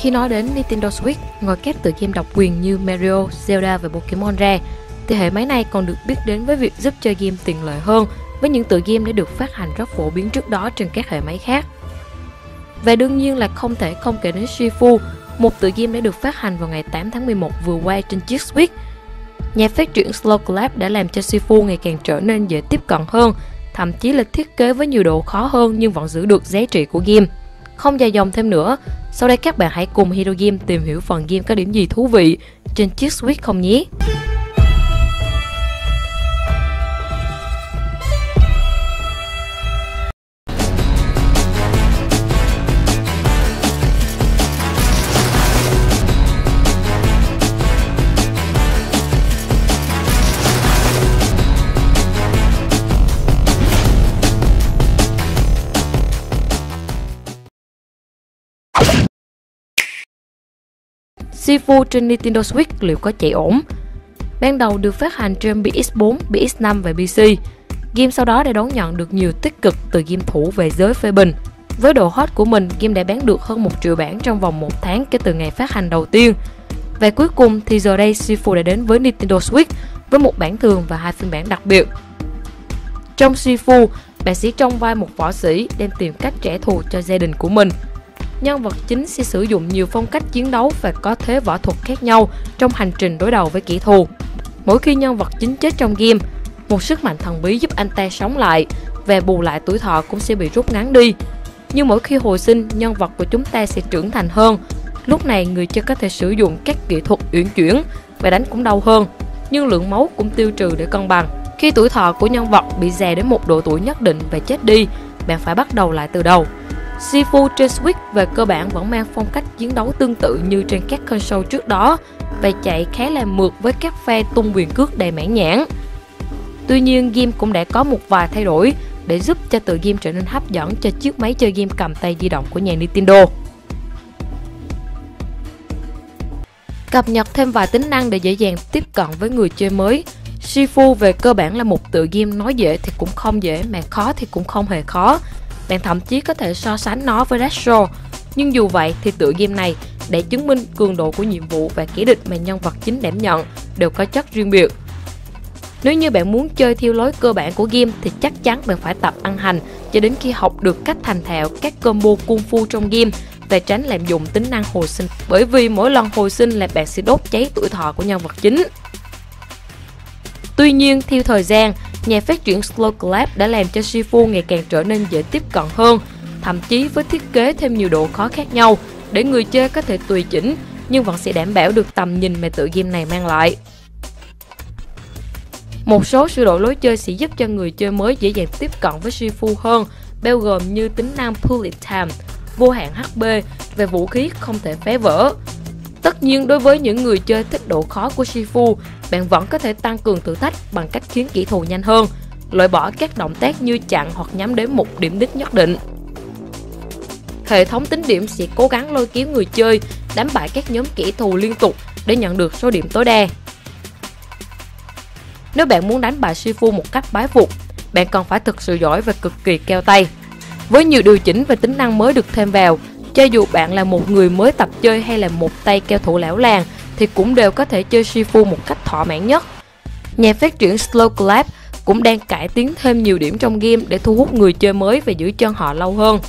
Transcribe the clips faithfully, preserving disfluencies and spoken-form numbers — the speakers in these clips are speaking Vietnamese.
Khi nói đến Nintendo Switch, ngoài các tựa game độc quyền như Mario, Zelda và Pokemon ra, thì hệ máy này còn được biết đến với việc giúp chơi game tiện lợi hơn với những tựa game đã được phát hành rất phổ biến trước đó trên các hệ máy khác. Và đương nhiên là không thể không kể đến Shifu, một tựa game đã được phát hành vào ngày tám tháng mười một vừa qua trên chiếc Switch. Nhà phát triển Slow Clap đã làm cho Shifu ngày càng trở nên dễ tiếp cận hơn, thậm chí là thiết kế với nhiều độ khó hơn nhưng vẫn giữ được giá trị của game. Không dài dòng thêm nữa, sau đây các bạn hãy cùng Hero Game tìm hiểu phần game có điểm gì thú vị trên chiếc Switch không nhé. Shifu trên Nintendo Switch liệu có chạy ổn? Ban đầu được phát hành trên pê ét bốn, pê ét năm và pê xê. Game sau đó đã đón nhận được nhiều tích cực từ game thủ về giới phê bình. Với độ hot của mình, game đã bán được hơn một triệu bản trong vòng một tháng kể từ ngày phát hành đầu tiên. Và cuối cùng thì giờ đây Shifu đã đến với Nintendo Switch với một bản thường và hai phiên bản đặc biệt. Trong Shifu, bạn sẽ trong vai một võ sĩ đang tìm cách trả thù cho gia đình của mình. Nhân vật chính sẽ sử dụng nhiều phong cách chiến đấu và có thế võ thuật khác nhau trong hành trình đối đầu với kẻ thù. Mỗi khi nhân vật chính chết trong game, một sức mạnh thần bí giúp anh ta sống lại và bù lại tuổi thọ cũng sẽ bị rút ngắn đi. Nhưng mỗi khi hồi sinh, nhân vật của chúng ta sẽ trưởng thành hơn. Lúc này người chơi có thể sử dụng các kỹ thuật uyển chuyển và đánh cũng đau hơn, nhưng lượng máu cũng tiêu trừ để cân bằng. Khi tuổi thọ của nhân vật bị già đến một độ tuổi nhất định và chết đi, bạn phải bắt đầu lại từ đầu. Shifu trên Switch về cơ bản vẫn mang phong cách chiến đấu tương tự như trên các console trước đó và chạy khá là mượt với các pha tung quyền cước đầy mãn nhãn. Tuy nhiên, game cũng đã có một vài thay đổi để giúp cho tựa game trở nên hấp dẫn cho chiếc máy chơi game cầm tay di động của nhà Nintendo. Cập nhật thêm vài tính năng để dễ dàng tiếp cận với người chơi mới. Shifu về cơ bản là một tựa game nói dễ thì cũng không dễ, mà khó thì cũng không hề khó. Bạn thậm chí có thể so sánh nó với Retro. Nhưng dù vậy thì tựa game này để chứng minh cường độ của nhiệm vụ và kẻ địch mà nhân vật chính đảm nhận đều có chất riêng biệt. Nếu như bạn muốn chơi theo lối cơ bản của game thì chắc chắn bạn phải tập ăn hành cho đến khi học được cách thành thạo các combo kung fu trong game và tránh lạm dụng tính năng hồi sinh, bởi vì mỗi lần hồi sinh là bạn sẽ đốt cháy tuổi thọ của nhân vật chính. Tuy nhiên, theo thời gian, nhà phát triển Slow Clap đã làm cho Shifu ngày càng trở nên dễ tiếp cận hơn, thậm chí với thiết kế thêm nhiều độ khó khác nhau để người chơi có thể tùy chỉnh nhưng vẫn sẽ đảm bảo được tầm nhìn mà tựa game này mang lại. Một số sửa đổi lối chơi sẽ giúp cho người chơi mới dễ dàng tiếp cận với Shifu hơn, bao gồm như tính năng Bullet Time, vô hạn hát pê và vũ khí không thể phá vỡ. Tất nhiên, đối với những người chơi thích độ khó của Shifu, bạn vẫn có thể tăng cường thử thách bằng cách khiến kẻ thù nhanh hơn, loại bỏ các động tác như chặn hoặc nhắm đến một điểm đích nhất định. Hệ thống tính điểm sẽ cố gắng lôi kéo người chơi đánh bại các nhóm kẻ thù liên tục để nhận được số điểm tối đa. Nếu bạn muốn đánh bại Shifu một cách bái phục, bạn cần phải thực sự giỏi và cực kỳ keo tay. Với nhiều điều chỉnh và tính năng mới được thêm vào, cho dù bạn là một người mới tập chơi hay là một tay cao thủ lão làng thì cũng đều có thể chơi Shifu một cách thỏa mãn nhất. Nhà phát triển Slow Clap cũng đang cải tiến thêm nhiều điểm trong game để thu hút người chơi mới và giữ chân họ lâu hơn.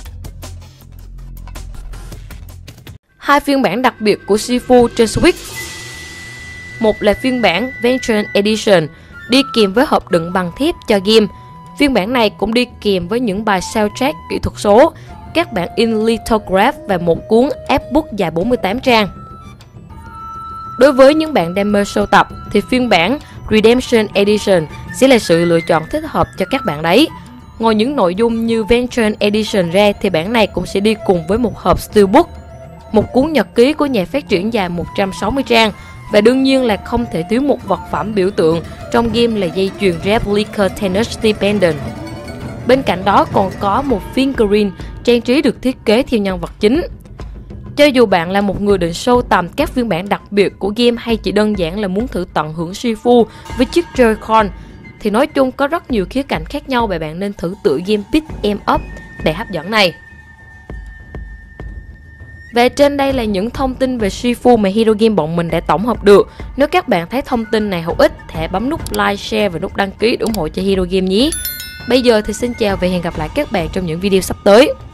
Hai phiên bản đặc biệt của Shifu trên Switch. Một là phiên bản Veteran Edition đi kèm với hộp đựng bằng thép cho game. Phiên bản này cũng đi kèm với những bài soundtrack kỹ thuật số, các bản in lithograph và một cuốn artbook dài bốn mươi tám trang. Đối với những bạn đam mê sưu tập thì phiên bản Redemption Edition sẽ là sự lựa chọn thích hợp cho các bạn đấy. Ngoài những nội dung như Veteran Edition ra thì bản này cũng sẽ đi cùng với một hộp Steelbook, một cuốn nhật ký của nhà phát triển dài một trăm sáu mươi trang và đương nhiên là không thể thiếu một vật phẩm biểu tượng trong game là dây chuyền Replica Tenacity Pendant. Bên cạnh đó còn có một figurine trang trí được thiết kế theo nhân vật chính. Cho dù bạn là một người định sưu tầm các phiên bản đặc biệt của game hay chỉ đơn giản là muốn thử tận hưởng Shifu với chiếc Joy-Con thì nói chung có rất nhiều khía cạnh khác nhau và bạn nên thử tựa game Beat 'em up đầy hấp dẫn này. Và trên đây là những thông tin về Shifu mà Hero Game bọn mình đã tổng hợp được. Nếu các bạn thấy thông tin này hữu ích, hãy bấm nút like, share và nút đăng ký để ủng hộ cho Hero Game nhé. Bây giờ thì xin chào và hẹn gặp lại các bạn trong những video sắp tới.